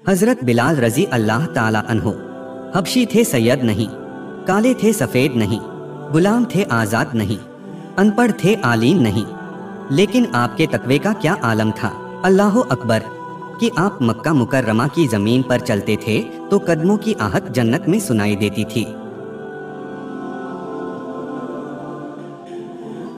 हजरत बिलाल रजी अल्लाह ताला अन्हो हबशी थे सैयद नहीं, काले थे सफ़ेद नहीं, गुलाम थे आज़ाद नहीं, अनपढ़ थे आलीम नहीं, लेकिन आपके तकवे का क्या आलम था। अल्लाह अकबर। कि आप मक्का मुकर्रमा की ज़मीन पर चलते थे तो कदमों की आहट जन्नत में सुनाई देती थी।